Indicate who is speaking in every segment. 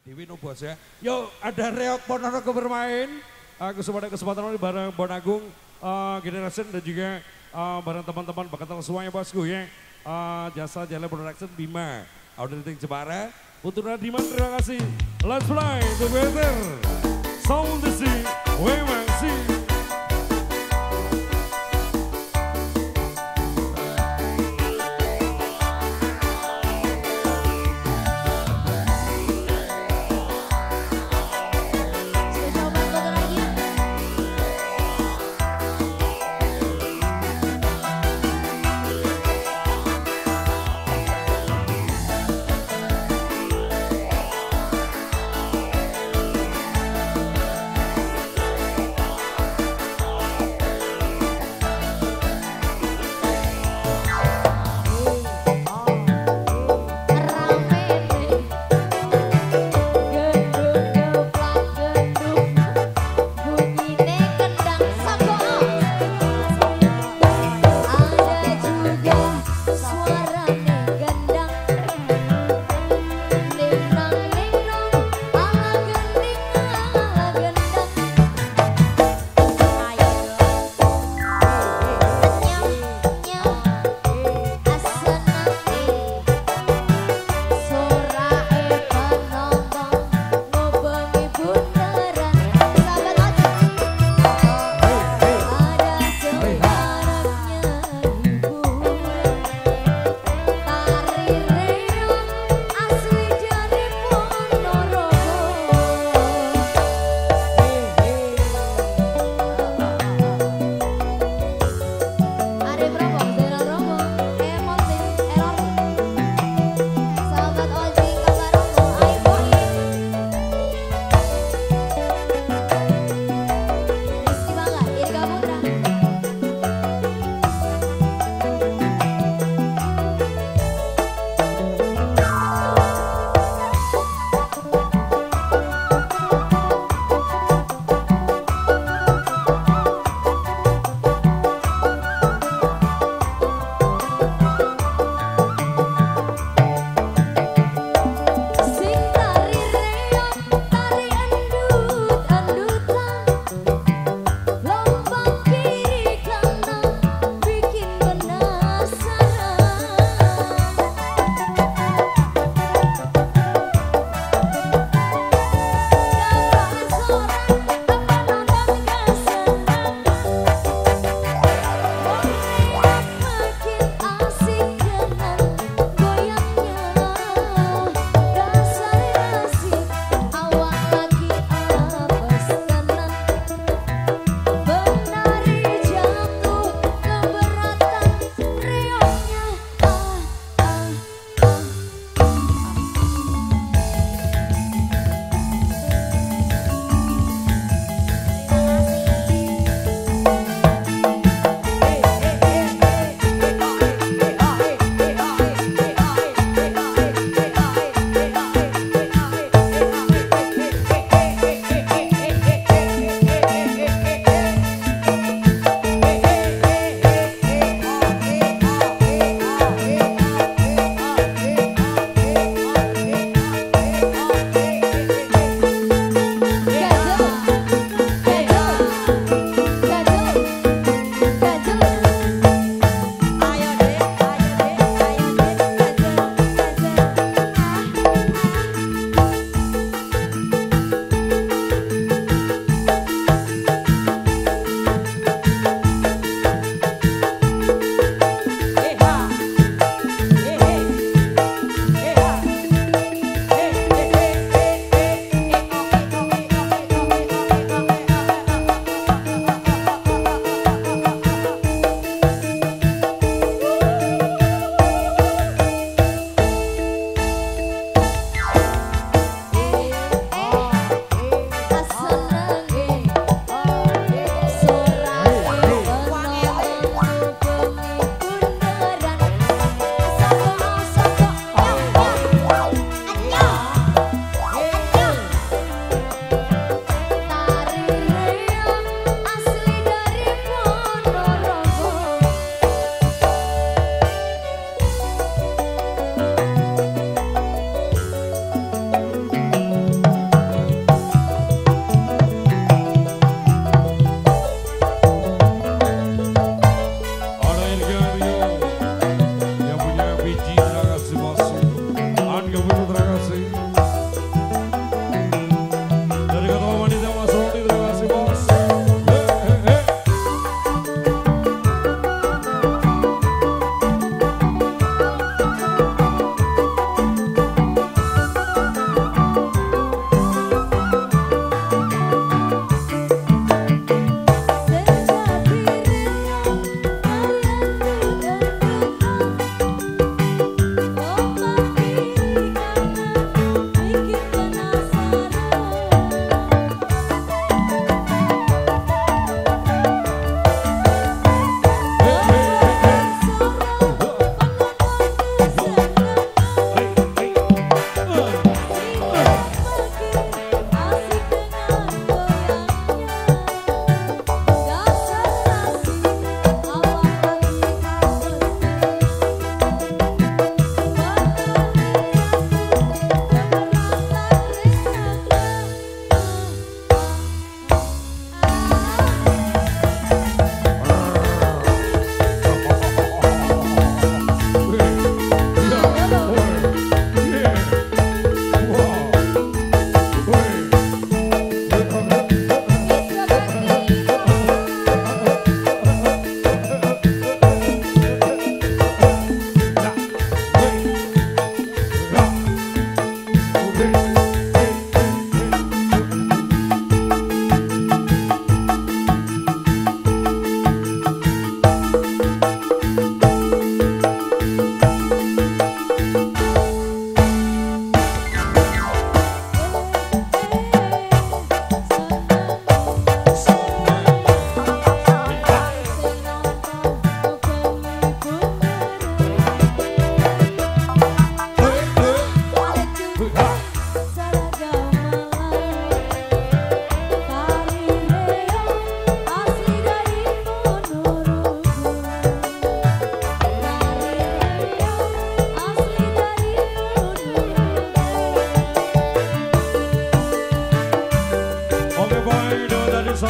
Speaker 1: Dewi no bos ya. Yuk ada Reok Ponorogo bermain. Kesempatan ini bareng Bon Agung Generation dan juga bareng teman-teman bakal semuanya bosku ya. Jasa Jalan Production Bima. Auditing Jepara. Putra Diman terima kasih. Let's fly together. Sound the sea. Memang sih.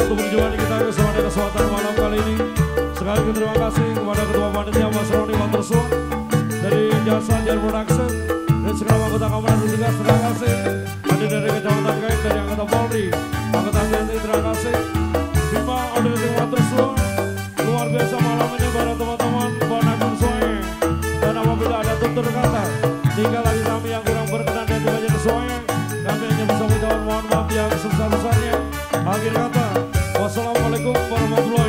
Speaker 1: untuk perjuangan kita kepada kesempatan malam kali ini. Sekali lagi terima kasih kepada Ketua Panitia Mas Roni Watersua dari Jasa Jar Production dan segala anggota Kabupaten Tugas. Terima kasih. Ada dari Kecamatan Kain, dari anggota Polri, anggota TNI, terima kasih. Bima Organisasi Watersua luar biasa malam ini para teman-teman Bonagung semuanya. Dan apabila ada tutur kata tinggal lagi kami yang kurang berkenan dan tidak sesuai, kami hanya bisa mengucapkan mohon maaf yang sebesar-besarnya. Akhir kata, wassalamualaikum warahmatullahi wabarakatuh.